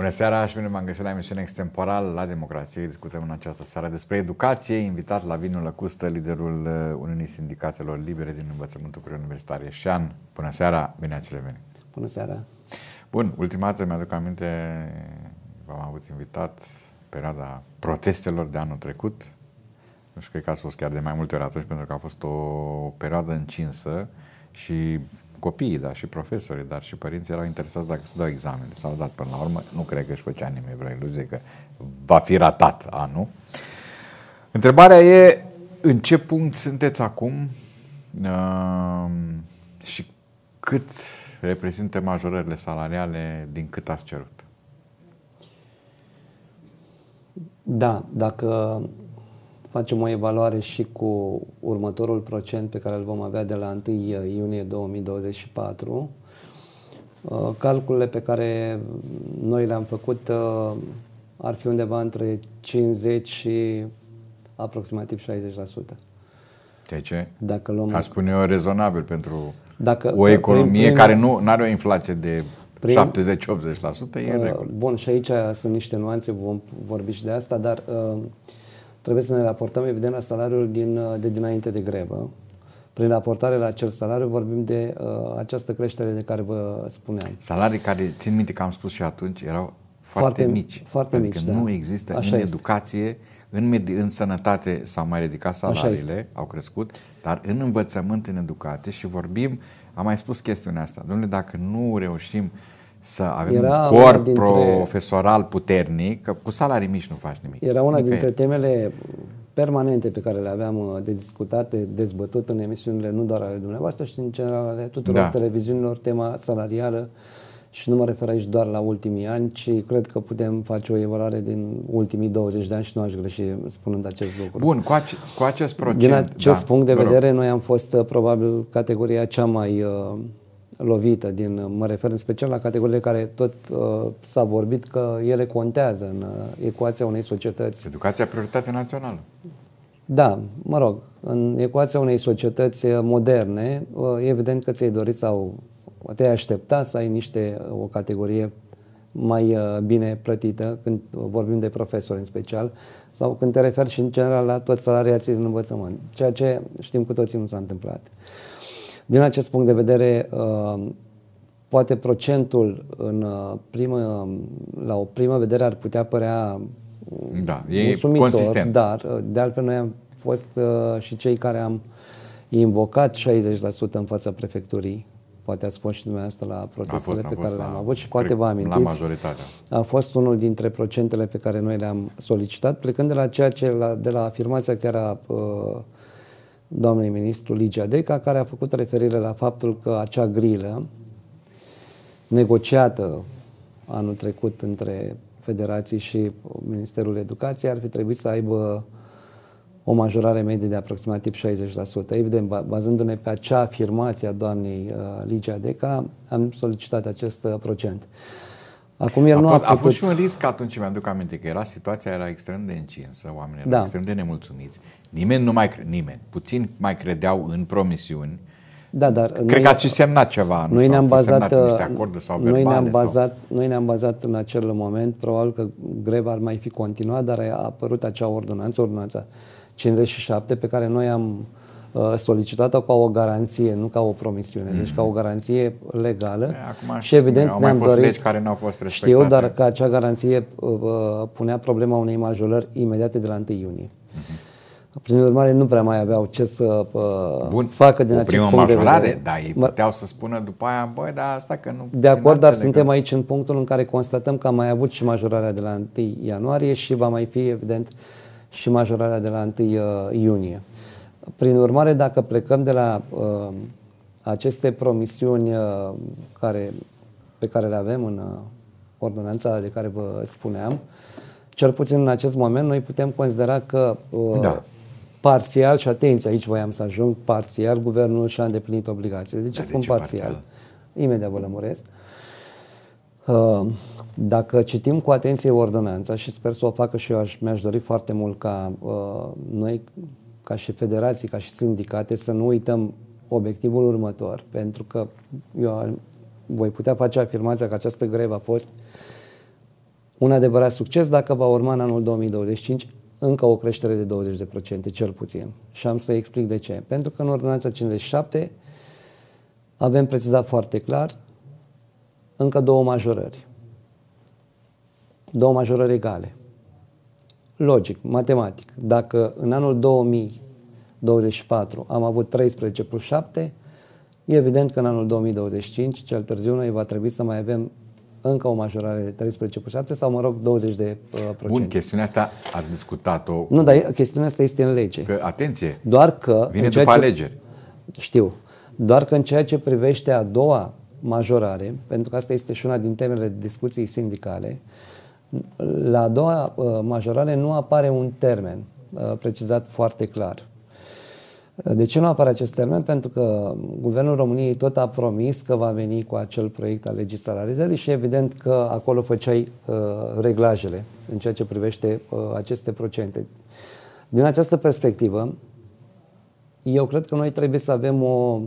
Bună seara și bine m-am găsit la emisiunea Extemporal la Democrație. Discutăm în această seară despre educație. Invitat Laviniu Lăcustă, liderul Uniunii Sindicatelor Libere din Învățământul Preuniversitar Ieșean. Bună seara, bine ați revenit. Bună seara. Bun, ultima dată mi-aduc aminte, v-am avut invitat perioada protestelor de anul trecut. Nu știu, cred că ați fost chiar de mai multe ori atunci, pentru că a fost o perioadă încinsă și copiii, da, și profesorii, dar și părinții erau interesați dacă se dau examene. S-au dat până la urmă, nu cred că își făcea nimeni vreo iluzie că va fi ratat anul. Întrebarea e, în ce punct sunteți acum și cât reprezintă majorările salariale din cât ați cerut? Da, dacă facem o evaluare și cu următorul procent pe care îl vom avea de la 1 iunie 2024, calculele pe care noi le-am făcut ar fi undeva între 50 și aproximativ 60%. Ceea ce, dacă luăm, aș spune eu, rezonabil pentru dacă, o economie care nu are o inflație de 70-80%, e în regulă. Bun, și aici sunt niște nuanțe, vom vorbi și de asta, dar trebuie să ne raportăm, evident, la salariul de dinainte de grevă. Prin raportare la acel salariu vorbim de această creștere de care vă spuneam. Salarii care, țin minte că am spus și atunci, erau foarte mici. Foarte adică mici, nu da. există Așa în este. educație, în sănătate s-au mai ridicat salariile, au crescut, dar în învățământ, în educație, și vorbim, am mai spus chestiunea asta, domnule, dacă nu reușim să avem un corp profesoral puternic, că cu salarii mici nu faci nimic. Era una dintre temele permanente pe care le aveam de discutat, de dezbătut în emisiunile nu doar ale dumneavoastră, ci în general ale tuturor televiziunilor, tema salarială, și nu mă refer aici doar la ultimii ani, ci cred că putem face o evaluare din ultimii 20 de ani și nu aș greși spunând acest lucru. Bun, cu acest procent... Din acest punct de vedere, noi am fost probabil categoria cea mai lovită, mă refer în special la categoriile care tot s-a vorbit că ele contează în ecuația unei societăți. Educația prioritate națională. Da, mă rog, în ecuația unei societăți moderne, evident că ți-ai dorit sau te-ai aștepta să ai o categorie mai bine plătită, când vorbim de profesori în special, sau când te referi și în general la toți salariații din învățământ, ceea ce știm cu toții nu s-a întâmplat. Din acest punct de vedere, poate procentul la o primă vedere ar putea părea mulțumitor, consistent. Dar de altfel noi am fost și cei care am invocat 60% în fața prefecturii. Poate ați fost și dumneavoastră la protestele pe care le-am avut și poate vă amintiți. La majoritatea. A fost unul dintre procentele pe care noi le-am solicitat, plecând de la afirmația chiar a doamnei ministru Ligia Deca, care a făcut referire la faptul că acea grilă negociată anul trecut între federații și Ministerul Educației ar fi trebuit să aibă o majorare medie de aproximativ 60%. Evident, bazându-ne pe acea afirmație a doamnei Ligia Deca, am solicitat acest procent. Acum el a fost și un risc atunci, mi-aduc aminte, că situația era extrem de încinsă, oamenii erau extrem de nemulțumiți. Puțin mai credeau în promisiuni. Da, dar cred că ați și semnat ceva, noi ne-am bazat niște acorduri sau verbale. Noi ne-am bazat în acel moment, probabil că greva ar mai fi continuat, dar a apărut acea ordonanța 57, pe care noi am solicitat-o ca o garanție, nu ca o promisiune, deci ca o garanție legală. Acum și evident au mai fost legi care nu au fost respectate. Știu, dar că acea garanție punea problema unei majorări imediate de la 1 iunie. Prin urmare, nu prea mai aveau ce să facă din acest punct de vedere. Dar ei puteau să spună după aia, băi, dar asta că nu... De acord, dar suntem aici în punctul în care constatăm că am mai avut și majorarea de la 1 ianuarie și va mai fi, evident, și majorarea de la 1 iunie. Prin urmare, dacă plecăm de la aceste promisiuni pe care le avem în ordonanța de care vă spuneam, cel puțin în acest moment, noi putem considera că parțial, și atenție, aici voiam să ajung, parțial, guvernul și-a îndeplinit obligațiile. De ce spun parțial? Imediat vă lămuresc. Dacă citim cu atenție ordonanța, și sper să o facă și eu, mi-aș dori foarte mult ca noi, ca și federații, ca și sindicate, să nu uităm obiectivul următor, pentru că eu voi putea face afirmația că această grevă a fost un adevărat succes dacă va urma în anul 2025 încă o creștere de 20%, cel puțin. Și am să explic de ce. Pentru că în ordonanța 57 avem precizat foarte clar încă două majorări. Două majorări egale. Logic, matematic. Dacă în anul 2024 am avut 13 plus 7, e evident că în anul 2025, cel târziu, noi va trebui să mai avem încă o majorare de 13 plus 7 sau, mă rog, 20%. Bun, chestiunea asta ați discutat-o. Nu, dar chestiunea asta este în lege. Că, atenție, doar că vine după alegeri. Știu. Doar că în ceea ce privește a doua majorare, pentru că asta este și una din temele discuției sindicale, la a doua majorare nu apare un termen precizat foarte clar. De ce nu apare acest termen? Pentru că Guvernul României tot a promis că va veni cu acel proiect al legii salarizării și evident că acolo făceai reglajele în ceea ce privește aceste procente. Din această perspectivă, eu cred că noi trebuie să avem o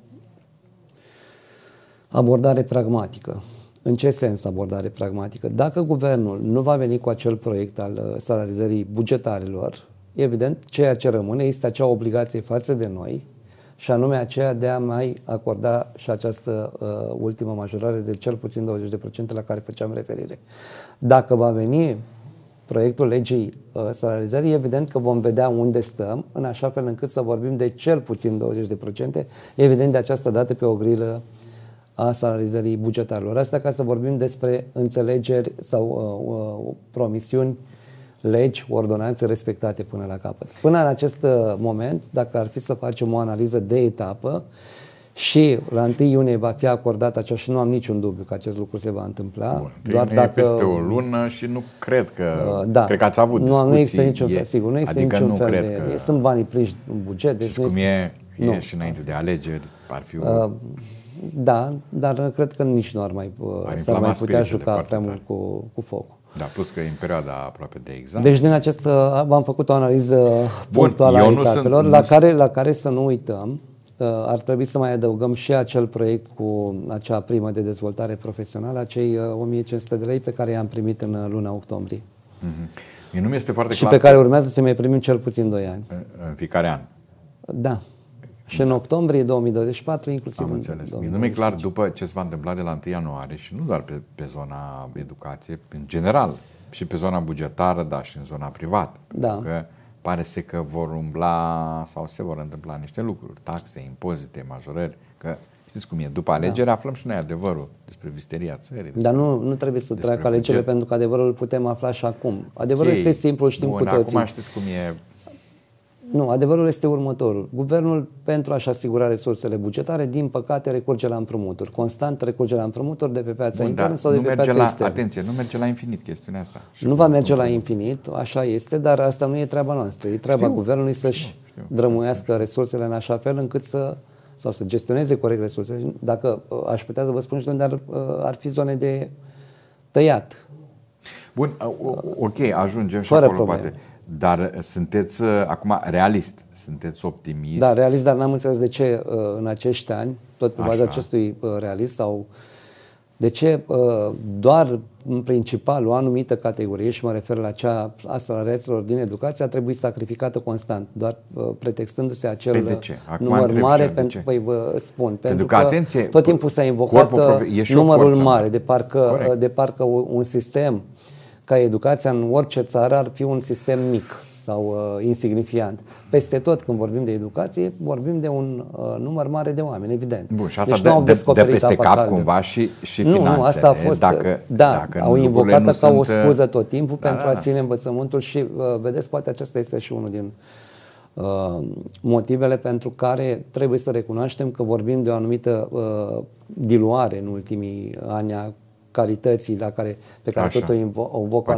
abordare pragmatică. În ce sens abordare pragmatică? Dacă guvernul nu va veni cu acel proiect al salarizării bugetarilor, evident, ceea ce rămâne este acea obligație față de noi și anume aceea de a mai acorda și această ultimă majorare de cel puțin 20% la care făceam referire. Dacă va veni proiectul legii salarizării, evident că vom vedea unde stăm, în așa fel încât să vorbim de cel puțin 20%, evident de această dată pe o grilă a salarizării bugetarilor. Asta ca să vorbim despre înțelegeri sau promisiuni, legi, ordonanțe respectate până la capăt. Până în acest moment, dacă ar fi să facem o analiză de etapă și la 1 iunie va fi acordat acea, și nu am niciun dubiu că acest lucru se va întâmpla. Bun, doar dacă peste o lună și nu cred că cred că ați avut discuții. Nu există niciun fel, sigur, nu există adică niciun nu fel cred de... că... Sunt banii prinși în buget. Deci cum e și înainte de alegeri, ar fi da, dar cred că nici nu ar mai putea juca prea mult cu focul. Da, plus că e în perioada aproape de examen. Deci din acest, v-am făcut o analiză punctuală a etapelor, la care să nu uităm, ar trebui să mai adăugăm și acel proiect cu acea primă de dezvoltare profesională, acei 1500 de lei pe care i-am primit în luna octombrie. Mie nu mi este foarte și clar pe care urmează să mai primim cel puțin 2 ani. În fiecare an. Da. Și în octombrie 2024, inclusiv am în înțeles. Nu mi-e clar după ce se va întâmpla de la 1 ianuarie și nu doar pe zona educație, în general, și pe zona bugetară, dar și în zona privată. Da. Pentru că pare să că vor umbla sau se vor întâmpla niște lucruri, taxe, impozite, majorări, că știți cum e, după alegeri aflăm și noi adevărul despre visteria țării. Dar nu trebuie să treacă alegerile, pentru că adevărul îl putem afla și acum. Adevărul este simplu, știm cu toții. Acum știți cum e. Nu, adevărul este următorul. Guvernul, pentru a-și asigura resursele bugetare, din păcate recurge la împrumuturi. Constant recurge la împrumuturi de pe piața internă sau de pe piața externă. Atenție, nu merge la infinit chestiunea asta. Nu va merge la infinit, așa este, dar asta nu e treaba noastră. E treaba guvernului să-și drămuiască resursele în așa fel încât să gestioneze corect resursele. Dacă aș putea să vă spun și unde ar fi zone de tăiat. Bun, ok, ajungem și acolo poate. Dar sunteți acum realist, sunteți optimist? Da, realist, dar n-am înțeles de ce în acești ani, tot pe baza acestui realist, sau de ce doar în principal o anumită categorie, și mă refer la cea a salariaților din educație, a trebuit sacrificată constant, doar pretextându-se acel număr mare, pentru că vă spun, pentru că atenție, tot timpul s-a invocat numărul mare, de parcă un sistem ca educația în orice țară ar fi un sistem mic sau insignifiant. Peste tot, când vorbim de educație, vorbim de un număr mare de oameni, evident. Bun, și asta deci dă peste cap cumva și finanțele. Nu, asta a fost, dacă au invocat-o ca o scuză tot timpul pentru a ține învățământul și, vedeți, poate acesta este și unul din motivele pentru care trebuie să recunoaștem că vorbim de o anumită diluare în ultimii ani a calității pe care tot o invocă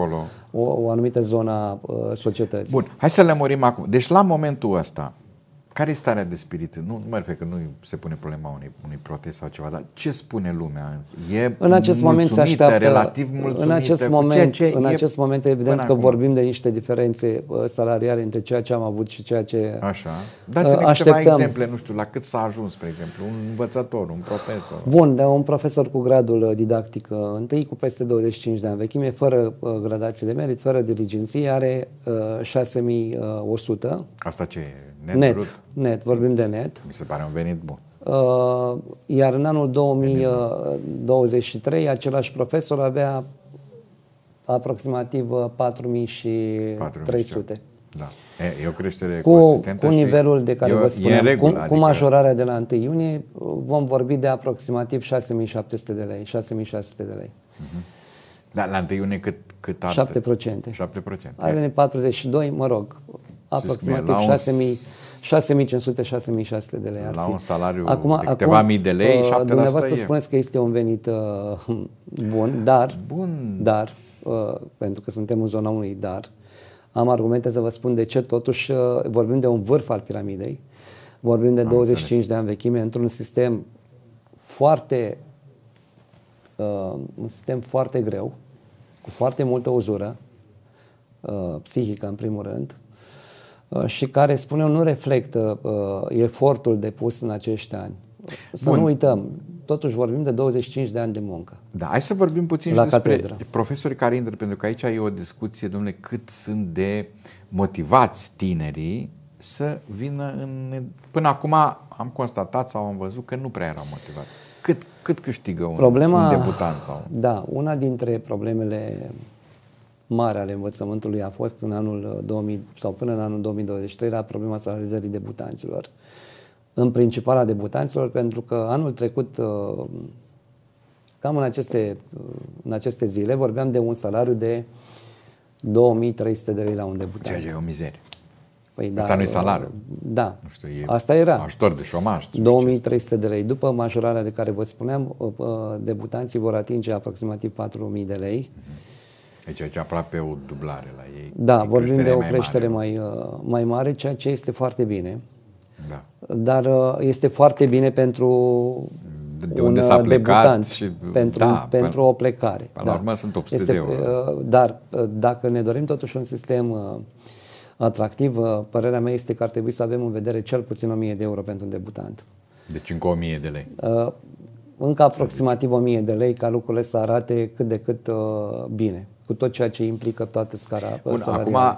o anumită zonă a societății. Bun, hai să lămurim acum. Deci la momentul ăsta, Care e starea de spirit? Nu mă refer că nu se pune problema unui protest sau ceva, dar ce spune lumea? E în acest moment se așteaptă, relativ mulțumită? În acest moment evident că vorbim de niște diferențe salariale între ceea ce am avut și ceea ce Așa. Dați-ne câteva exemple, nu știu, la cât s-a ajuns, spre exemplu, un învățător, un profesor. Bun, dar un profesor cu gradul didactic întâi, cu peste 25 de ani vechime, fără gradație de merit, fără dirigenție, are 6100. Asta ce e? Net, vorbim de net. Mi se pare un venit bun. Iar în anul 2023, același profesor avea aproximativ 4300. Da. E o creștere consistentă cu nivelul de care vă spuneam, regulă, cu majorarea de la 1 iunie, vom vorbi de aproximativ 6700 de lei, 6600 de lei. Dar la 1 iunie cât ar... 7%. 7%. Ar veni 42, mă rog, aproximativ 6500-6600 de lei. La un salariu de câteva mii de lei, 7% dumneavoastră spuneți că este un venit bun, dar pentru că suntem în zona unui dar, am argumente să vă spun de ce totuși vorbim de un vârf al piramidei, vorbim de 25 de ani vechime într-un sistem foarte greu, cu foarte multă uzură psihică în primul rând, și care, spun eu, nu reflectă efortul depus în acești ani. Să nu uităm, totuși vorbim de 25 de ani de muncă. Da, hai să vorbim puțin și despre profesorii care intră, pentru că aici e o discuție, domnule, cât sunt de motivați tinerii să vină în... Până acum am constatat sau am văzut că nu prea erau motivați. Cât câștigă un debutant? Sau... Da, una dintre problemele mare ale învățământului a fost în anul 2000 sau până în anul 2023 la problema salarizării debutanților. În principal a debutanților, pentru că anul trecut, cam în aceste zile, vorbeam de un salariu de 2300 de lei la un debutant. Ceea ce e o mizerie. Păi asta nu e salariu. Da, nu știu, e asta era. Ajutor de șomaj. 2300 de lei. După majorarea de care vă spuneam, debutanții vor atinge aproximativ 4000 de lei. Deci aproape o dublare la ei. Da, vorbim de o creștere mai mare, ceea ce este foarte bine. Da. Dar este foarte bine pentru un debutant și pentru o plecare. La urmă sunt 800 de euro. Dar dacă ne dorim totuși un sistem atractiv, părerea mea este că ar trebui să avem în vedere cel puțin 1000 de euro pentru un debutant. Deci încă 1000 de lei. Încă aproximativ 1000 de lei, ca lucrurile să arate cât de cât bine, cu tot ceea ce implică toată scara salarială. Acum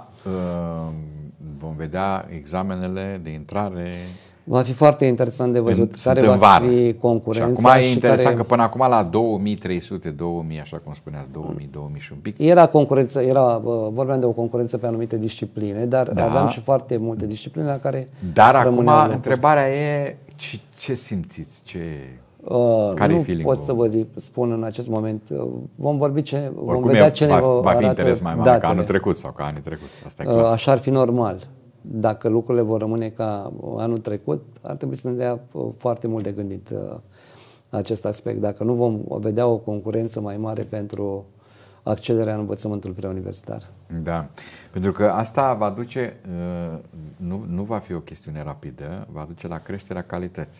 vom vedea examenele de intrare. Va fi foarte interesant de văzut care va fi concurența. Și acum e interesant că până acum la 2300, 2000, așa cum spuneați, 2000, 2000 și un pic. Vorbeam de o concurență pe anumite discipline, dar aveam și foarte multe discipline la care Dar acum întrebarea e ce simțiți, care-i feeling-ul? Nu pot să vă spun în acest moment. Vom vedea ce ne va fi interes mai mare ca anul trecut sau ca anii trecuți. Asta e clar. Așa ar fi normal. Dacă lucrurile vor rămâne ca anul trecut, ar trebui să ne dea foarte mult de gândit acest aspect. Dacă nu vom vedea o concurență mai mare pentru accederea în învățământul preuniversitar. Da, pentru că asta va duce, nu va fi o chestiune rapidă, va duce la creșterea calității.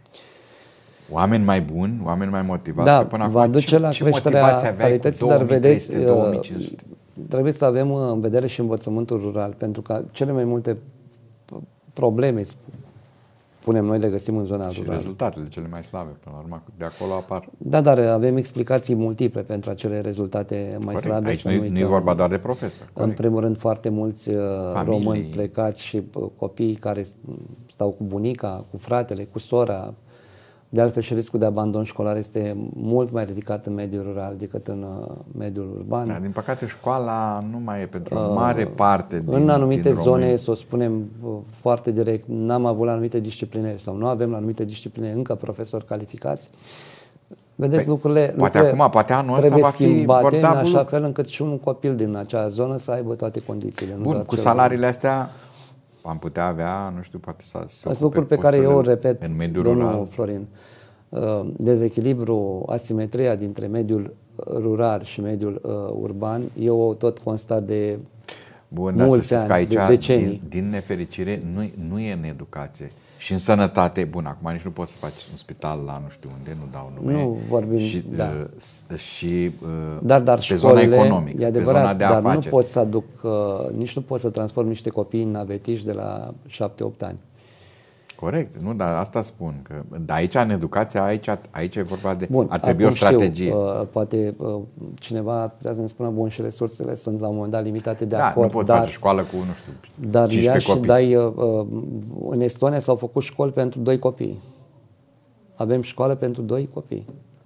Oameni mai buni, oameni mai motivați. Da, până va duce la creșterea calității, dar vedeți, trebuie să avem în vedere și învățământul rural, pentru că cele mai multe probleme, spunem noi, le găsim în zona rurală. Și rezultatele cele mai slabe, până la urmă, de acolo apar. Da, dar avem explicații multiple pentru acele rezultate mai slabe. Aici nu e vorba doar de profesori. În primul rând, foarte mulți români plecați și copii care stau cu bunica, cu fratele, cu sora. De altfel și riscul de abandon școlar este mult mai ridicat în mediul rural decât în mediul urban. Da, din păcate școala nu mai e pentru o mare parte în anumite zone, să o spunem foarte direct, n-am avut la anumite discipline sau nu avem la anumite discipline încă profesori calificați. Vedeți, lucrurile poate anul ăsta va fi schimbate în așa fel încât și un copil din acea zonă să aibă toate condițiile. Bun, cu salariile astea am putea avea, nu știu, poate să se ocupe lucruri pe care eu repet, în mediul domnul rural. Florin. Dezechilibru, asimetria dintre mediul rural și mediul urban, eu tot constat de Bun, dar să mulți știți că ani, de aici, decenii. din nefericire, nu e în educație. Și în sănătate, bun, acum nici nu poți să faci un spital la nu știu unde, nu dau nume. Nu vorbim, și, da. Și Dar pe școlile, zona economică, e adevărat, pe zona de dar afaceri. nu pot să aduc, nici nu pot să transform niște copii în navetiști de la 7-8 ani. Corect, nu, dar asta spun, că dar aici în educație, aici e vorba de, Bun, ar trebui o strategie. Poate cineva ar putea să ne spună, bun, și resursele sunt la un moment dat limitate, de Da, acord, nu poți dar, face școală cu, nu știu, dar 15 ia și copii. dai, în Estonia s-au făcut școli pentru 2 copii. Avem școală pentru 2 copii.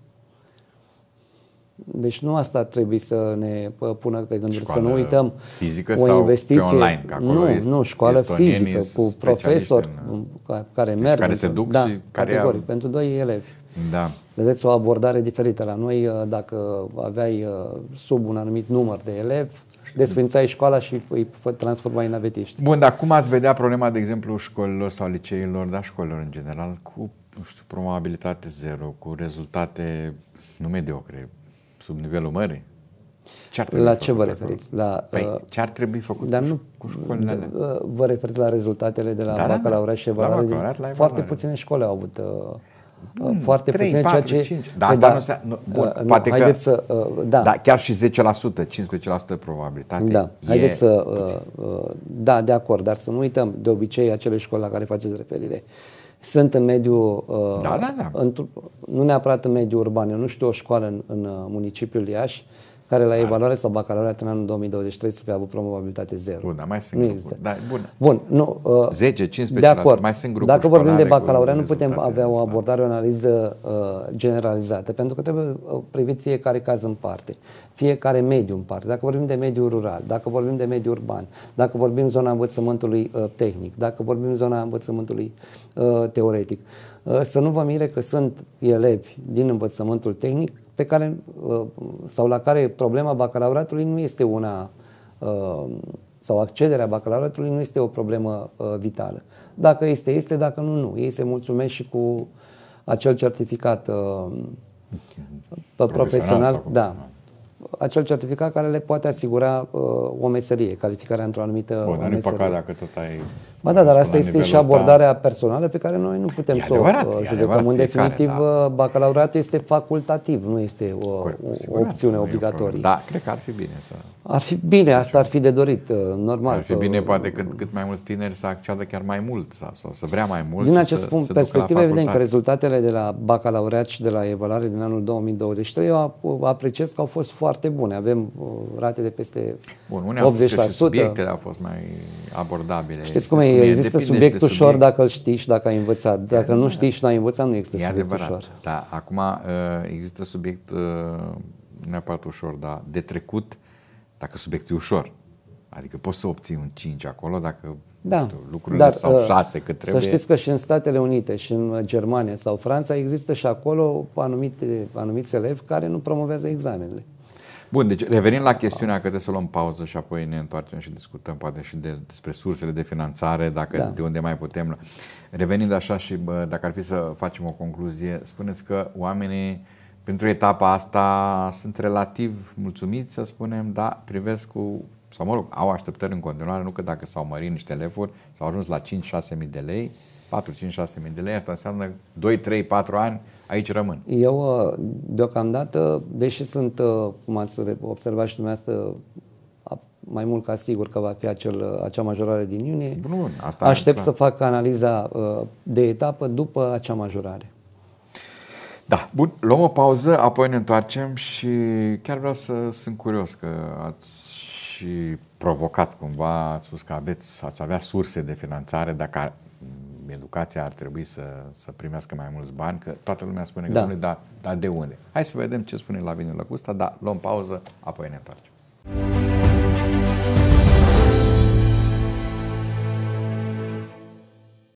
Deci nu asta trebuie să ne pună pe gânduri, Școală să nu uităm fizică o sau investiție, pe online, că acolo nu, școală fizică, cu profesori care merg, care se duc da, și care categoric, pentru 2 elevi. Da. Vedeți, o abordare diferită. La noi, dacă aveai sub un anumit număr de elevi, desfințai școala și îi transformai în navetiști. Bun, dar cum ați vedea problema, de exemplu, școlilor sau liceilor, dar școlilor în general, cu, nu știu, probabilitate zero, cu rezultate nu mediocre, sub nivelul mării? La ce vă referiți? Ce ar trebui făcut cu școlile alea? Vă referiți la rezultatele de la bacalaureat și evaluare? Foarte puține școli au avut foarte 3, puține, 4, ceea ce... 5. Dar asta bun, poate că... Da, chiar și 10%, 15% probabilitate. Da, haideți să... Da, de acord, dar să nu uităm, de obicei, acele școli la care faceți referire sunt în mediul... Nu neapărat în mediul urban. Eu nu știu o școală în municipiul Iași care la evaluare sau bacalaureat în anul 2023 să fie avut probabilitate zero. Bun, dar mai sunt grupuri. Da, bun, nu, 10-15%, de acord. mai sunt grupuri. Dacă vorbim de bacalaureat, nu putem avea o abordare, o analiză generalizată, pentru că trebuie privit fiecare caz în parte, fiecare mediu în parte. Dacă vorbim de mediul rural, dacă vorbim de mediul urban, dacă vorbim zona învățământului tehnic, dacă vorbim zona învățământului teoretic, să nu vă mire că sunt elevi din învățământul tehnic pe care, sau la care problema bacalaureatului nu este una, sau accederea bacalaureatului nu este o problemă vitală. Dacă este, dacă nu. Ei se mulțumesc și cu acel certificat profesional, da, acel certificat care le poate asigura o meserie, calificarea într-o anumită meserie. Dar nu-i păcat dacă tot ai... Ba da, dar asta este și abordarea personală pe care noi nu putem să o judecăm. În definitiv, bacalaureatul este facultativ, nu este o opțiune obligatorie. Da, cred că ar fi bine să... Ar fi bine, asta ar fi de dorit, normal. Ar fi bine, poate, cât mai mulți tineri să acceadă chiar mai mult sau să vrea mai mult. Din acest punct perspectivă, evident că rezultatele de la bacalaureat și de la evaluare din anul 2023 eu apreciez că au fost foarte bune. Avem rate de peste 80%. Și subiectele au fost mai abordabile. Știți cum e? Există subiect ușor dacă îl știi și dacă ai învățat. Dacă nu știi și nu ai învățat, nu există subiect ușor. Da, acum există subiect neapărat ușor, dar de trecut, dacă subiectul e ușor. Adică poți să obții un 5 acolo dacă lucrurile sau 6 cât trebuie. Să știți că și în Statele Unite și în Germania sau Franța există și acolo anumiți elevi care nu promovează examenele. Bun, deci revenind la chestiunea că trebuie să luăm pauză și apoi ne întoarcem și discutăm poate și despre sursele de finanțare, de unde mai putem. Revenind așa și dacă ar fi să facem o concluzie, spuneți că oamenii pentru etapa asta sunt relativ mulțumiți, să spunem, da, privesc cu, sau mă rog, au așteptări în continuare, nu că dacă s-au mărit niște elefuri, s-au ajuns la 5-6 mii de lei, 4-5-6 mii de lei, asta înseamnă 2, 3, 4 ani, aici rămân. Eu, deocamdată, deși sunt, cum ați observat și dumneavoastră, mai mult ca sigur că va fi acea majorare din iunie, aștept să fac analiza de etapă după acea majorare. Da, bun, luăm o pauză, apoi ne întoarcem și chiar vreau sunt curios că ați și provocat cumva, ați spus că ați avea surse de finanțare dacă educația ar trebui să primească mai mulți bani, că toată lumea spune că dar de unde? Hai să vedem ce spune Lavinia Lăcusta, dar luăm pauză, apoi ne întoarcem.